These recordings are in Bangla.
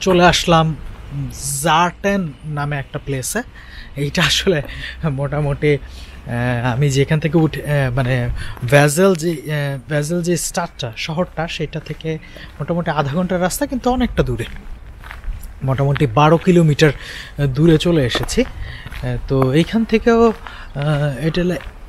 চলে আসলাম জার্টেন নামে একটা প্লেসে। এইটা আসলে মোটামুটি আমি যেখান থেকে উঠে মানে ভ্যাজেল যে স্টাডটা শহরটা সেটা থেকে মোটামুটি আধা ঘন্টার রাস্তা, কিন্তু অনেকটা দূরে, মোটামুটি 12 কিলোমিটার দূরে চলে এসেছি। তো এইখান থেকেও এটা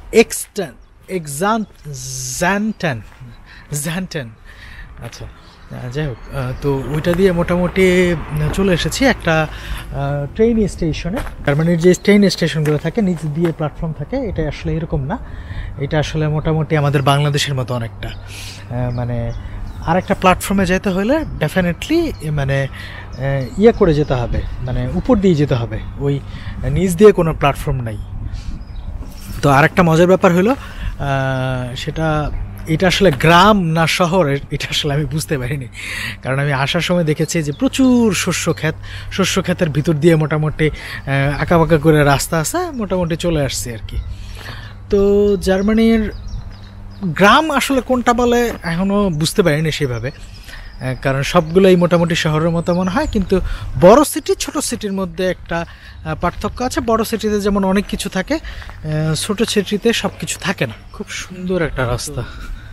Xanten, আচ্ছা যাই হোক, তো ওইটা দিয়ে মোটামুটি চলে এসেছি একটা ট্রেন স্টেশনে। জার্মানির যে ট্রেন স্টেশনগুলো থাকে নিচ দিয়ে প্ল্যাটফর্ম থাকে, এটা আসলে এরকম না, এটা আসলে মোটামুটি আমাদের বাংলাদেশের মতো অনেকটা, মানে আরেকটা প্ল্যাটফর্মে যেতে হলে ডেফিনেটলি মানে ইয়ে করে যেতে হবে, মানে উপর দিয়ে যেতে হবে, ওই নিচ দিয়ে কোনো প্ল্যাটফর্ম নাই। তো আরেকটা মজার ব্যাপার হলো সেটা এটা আসলে গ্রাম না শহর এটা আসলে আমি বুঝতে পারিনি, কারণ আমি আসার সময় দেখেছি যে প্রচুর শস্য ক্ষেতের ভিতর দিয়ে মোটামুটি আঁকাবাঁকা করে রাস্তা আছে, মোটামুটি চলে আসছে আর কি। তো জার্মানির গ্রাম আসলে কোনটা বলে এখনও বুঝতে পারিনি সেভাবে, কারণ সবগুলোই মোটামুটি শহরের মতো মনে হয়, কিন্তু বড় সিটি ছোট সিটির মধ্যে একটা পার্থক্য আছে। বড় সিটিতে যেমন অনেক কিছু থাকে, ছোট সিটিতে সব কিছু থাকে না। খুব সুন্দর একটা রাস্তা,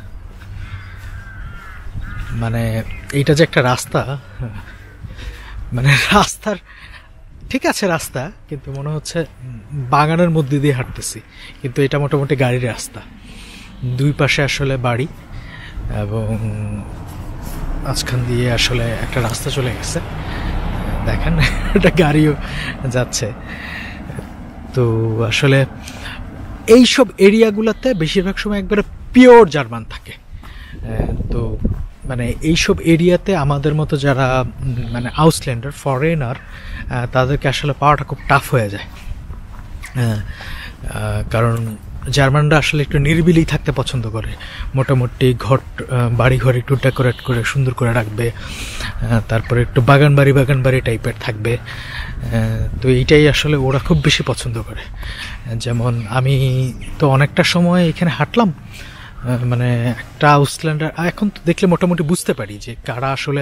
মানে এইটা যে একটা রাস্তা, মানে রাস্তার ঠিক আছে রাস্তা, কিন্তু মনে হচ্ছে বাগানের মধ্যে দিয়ে হাঁটতেছি, কিন্তু এটা মোটামুটি গাড়ির রাস্তা, দুই পাশে আসলে বাড়ি এবং মাঝখান দিয়ে আসলে একটা রাস্তা চলে গেছে, দেখেন একটা গাড়িও যাচ্ছে। তো আসলে এইসব এরিয়াগুলোতে বেশিরভাগ সময় একবারে পিওর জার্মান থাকে। তো মানে এইসব এরিয়াতে আমাদের মতো যারা মানে আউটল্যান্ডার ফরেনার তাদেরকে আসলে পাওয়াটা খুব টাফ হয়ে যায়, কারণ জার্মানরা আসলে একটু নিরিবিলি থাকতে পছন্দ করে, মোটামুটি বাড়িঘর একটু ডেকোরেট করে সুন্দর করে রাখবে, তারপরে একটু বাগান বাড়ি টাইপের থাকবে। তো এইটাই আসলে ওরা খুব বেশি পছন্দ করে। যেমন আমি তো অনেকটা সময় এখানে হাঁটলাম, মানে একটা আউটল্যান্ডার এখন তো দেখলে মোটামুটি বুঝতে পারি যে কারা আসলে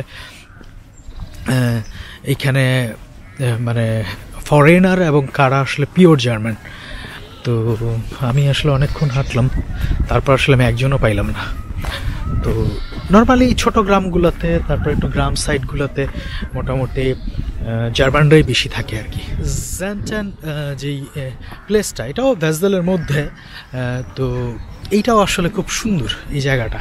এইখানে মানে ফরেনার এবং কারা আসলে পিওর জার্মান। তো আমি আসলে অনেকক্ষণ হাঁটলাম, তারপর আসলে আমি একজনও পাইলাম না। তো নর্মালি ছোট গ্রামগুলোতে, তারপর একটু গ্রাম সাইডগুলোতে মোটামুটি জার্মানরাই বেশি থাকে আর কি। জ্যানটেন যেই প্লেসটা, এটাও ভ্যাজেলের মধ্যে, তো এইটাও আসলে খুব সুন্দর এই জায়গাটা।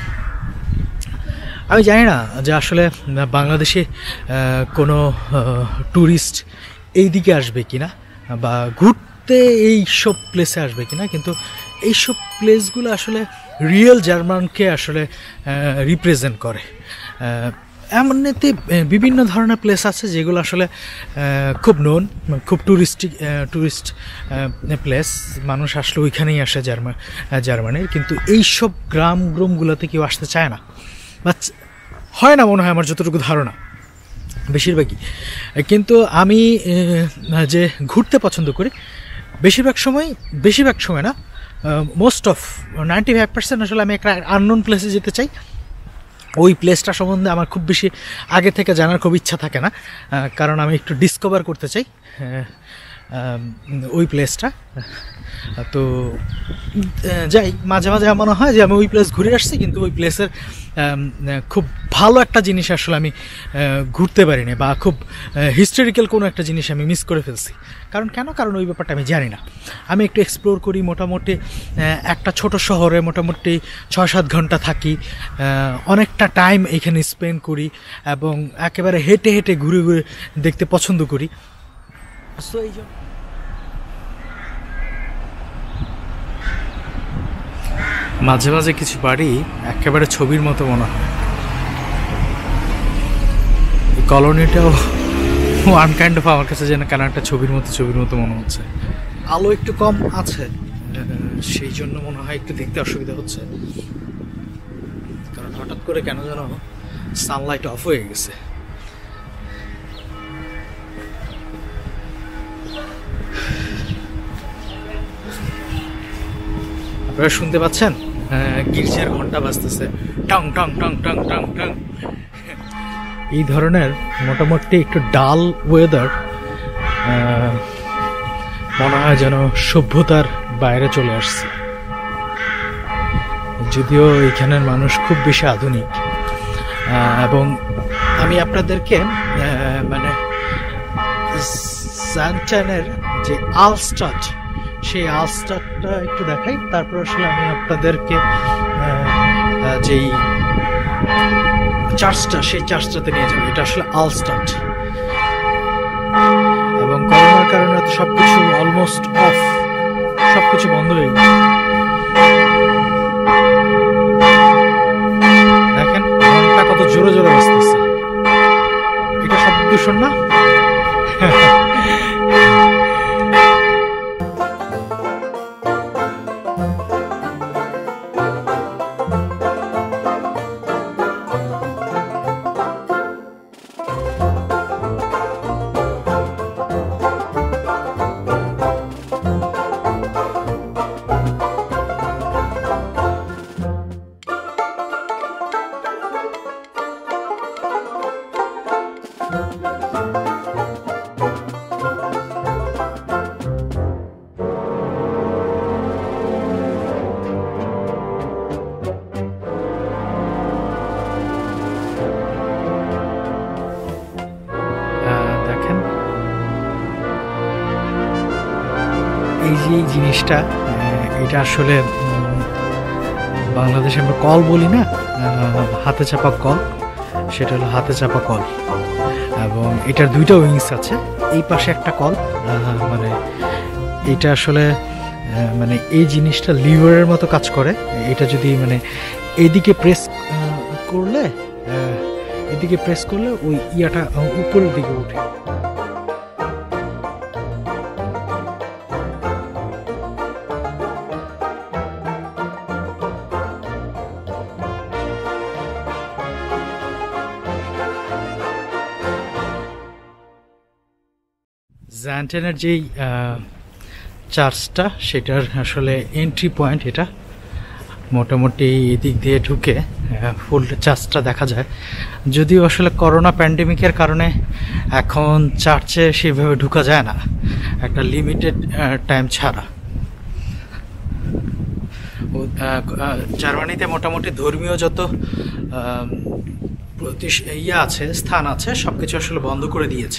আমি জানি না যে আসলে বাংলাদেশে কোনো ট্যুরিস্ট এই দিকে আসবে কিনা বা ঘুরতে এইসব প্লেসে আসবে কিনা, কিন্তু এইসব প্লেসগুলো আসলে রিয়েল জার্মানকে আসলে রিপ্রেজেন্ট করে। এমনিতে বিভিন্ন ধরনের প্লেস আছে যেগুলো আসলে খুব নোন, খুব ট্যুরিস্ট প্লেস, মানুষ আসলে ওইখানেই আসে জার্মানির, কিন্তু এইসব গ্রামগুলোতে কেউ আসতে চায় না বা হয় না মনে হয়, আমার যতটুকু ধারণা বেশিরভাগই। কিন্তু আমি যে ঘুরতে পছন্দ করি বেশিরভাগ সময় না, মোস্ট অফ 95% আসলে আমি একটা আননোন প্লেসে যেতে চাই। ওই প্লেসটা সম্বন্ধে আমার খুব বেশি আগে থেকে জানার খুব ইচ্ছা থাকে না, কারণ আমি একটু ডিসকভার করতে চাই ওই প্লেসটা। তো যাই, মাঝে মাঝে এমন হয় যে আমি ওই প্লেস ঘুরে আসছি, কিন্তু ওই প্লেসের খুব ভালো একটা জিনিস আসলে আমি ঘুরতে পারিনি, বা খুব হিস্টোরিক্যাল কোনো একটা জিনিস আমি মিস করে ফেলছি। কারণ ওই ব্যাপারটা আমি জানি না। আমি একটু এক্সপ্লোর করি, মোটামুটি একটা ছোট শহরে মোটামুটি 6-7 ঘন্টা থাকি, অনেকটা টাইম এখানে স্পেন্ড করি এবং একেবারে হেঁটে হেঁটে ঘুরে ঘুরে দেখতে পছন্দ করি। সো এই জন্য মাঝে মাঝে কিছু বাড়ি একেবারে ছবির মতো মনে হয়। কলোনিটাও ওয়ান কাইন্ড অফ আমার কাছে যেন কেন একটা ছবির মতো মনে হচ্ছে। আলো একটু কম আছে, সেই জন্য মনে হয় একটু দেখতে অসুবিধা হচ্ছে, কারণ হঠাৎ করে কেন যেন সানলাইট অফ হয়ে গেছে। আপনারা শুনতে পাচ্ছেন গির্জার ঘন্টা বাজতেছে, টং টং টং টং টং টং। এই ধরনের মোটামুটি একটু ডাল ওয়েদার মনে হয় যেন সভ্যতার বাইরে চলে আসছে। যদিও এখানের মানুষ খুব বেশি আধুনিক, এবং আমি আপনাদেরকে মানে জানটেনের যে আলস্টাড, সেই আলস্টাডটা একটু দেখাই, তারপর আসলে আমি আপনাদেরকে যেই চার্চটা, সেই চার্চটাতে নিয়ে যাবো। এটা আসলে আলস্টাড, এবং করোনার কারণে তো সবকিছু অলমোস্ট অফ, সবকিছু বন্ধ হয়ে গেছে। দেখেন ঘন্টা কত জোরে জোরে বাজতেছে। এটা শব্দ দূষণ না? এই যে জিনিসটা, এটা আসলে বাংলাদেশে আমরা কল বলি না, হাতে চাপা কল, সেটা হলো হাতে চাপা কল। এবং এটার দুইটা উইংস আছে, এই পাশে একটা কল, মানে এটা আসলে মানে এই জিনিসটা লিভারের মতো কাজ করে। এটা যদি মানে এদিকে প্রেস করলে ওই ইয়াটা উপরের দিকে উঠে। জ্যান্টেনের যেই চার্চটা, সেটার আসলে এন্ট্রি পয়েন্ট এটা। মোটামুটি এদিক দিয়ে ঢুকে ফুল চার্চটা দেখা যায়। যদিও আসলে করোনা প্যান্ডেমিকের কারণে এখন চার্চে সেভাবে ঢুকা যায় না, একটা লিমিটেড টাইম ছাড়া। জার্মানিতে মোটামুটি ধর্মীয় যত স্থান আছে সবকিছু আসলে বন্ধ করে দিয়েছে।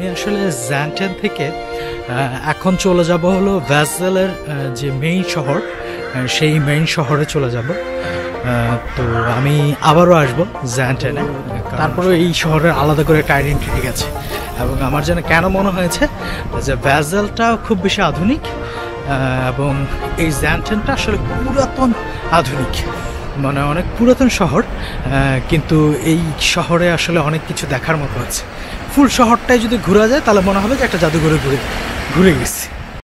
আমি আসলে জ্যান্টেন থেকে এখন চলে যাব হলো ভ্যাসেলের যে মেইন শহর, সেই মেইন শহরে চলে যাব। তো আমি আবারও আসবো জ্যান্টেনে, তারপরে এই শহরের আলাদা করে একটা আইডেন্টিটি আছে। এবং আমার যেন কেন মনে হয়েছে যে ভ্যাসেলটা খুব বেশি আধুনিক এবং এই জ্যান্টেনটা আসলে পুরাতন আধুনিক, মানে অনেক পুরাতন শহর, কিন্তু এই শহরে আসলে অনেক কিছু দেখার মতো আছে। ফুল শহরটাই যদি ঘোরা যায় তাহলে মনে হবে যে একটা জাদুঘরে ঘুরে গেছে।